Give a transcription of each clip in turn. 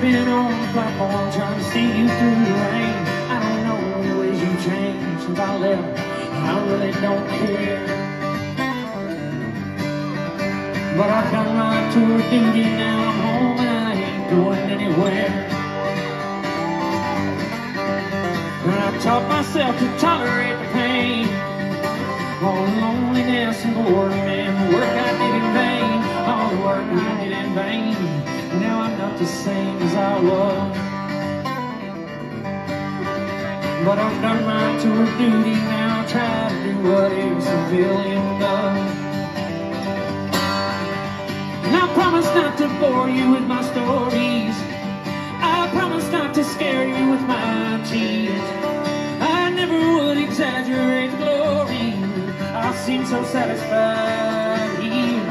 been on the platform trying to see you through the rain. I don't know the ways you've changed since I left, and I really don't care. But I've done my tour duty, now I'm home and I ain't going anywhere. And I taught myself to tolerate the pain, all the loneliness and boredom and the work I did in vain, all the work I did in vain. Now I'm not the same as I was. But I've done my tour duty, now I try to do what every civilian does. And I promise not to bore you with my stories, I promise not to scare you with my tears. I never would exaggerate the glory, I seem so satisfied here.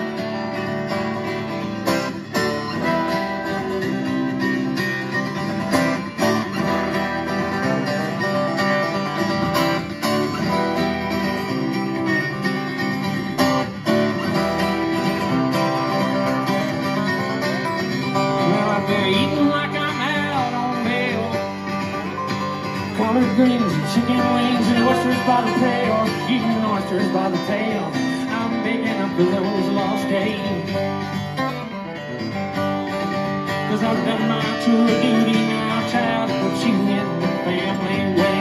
Eating like I'm out on bail, collard greens and chicken wings and oysters by the tail, eating oysters by the tail. I'm making up for those lost days, 'cause I've done my tour duty, now I try to put you in the family way.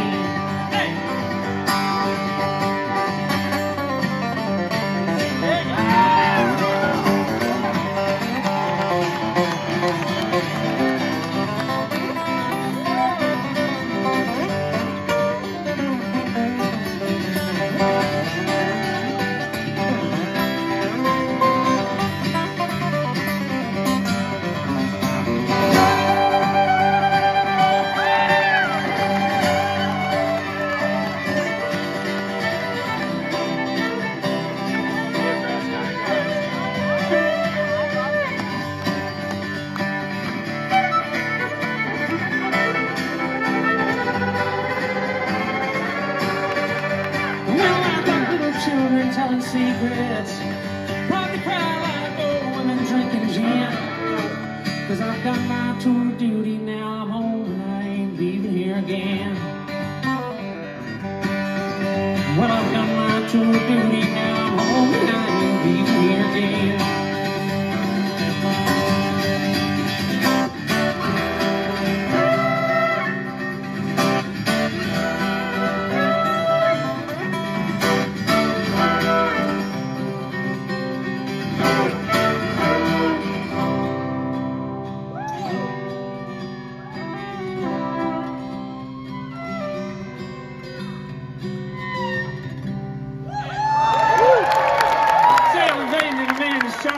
Children telling secrets, probably cry like old women drinking gin. 'Cause I've done my tour duty, now I'm home and I ain't leaving here again. Well, I've done my tour duty, now I'm home and I ain't leaving here again.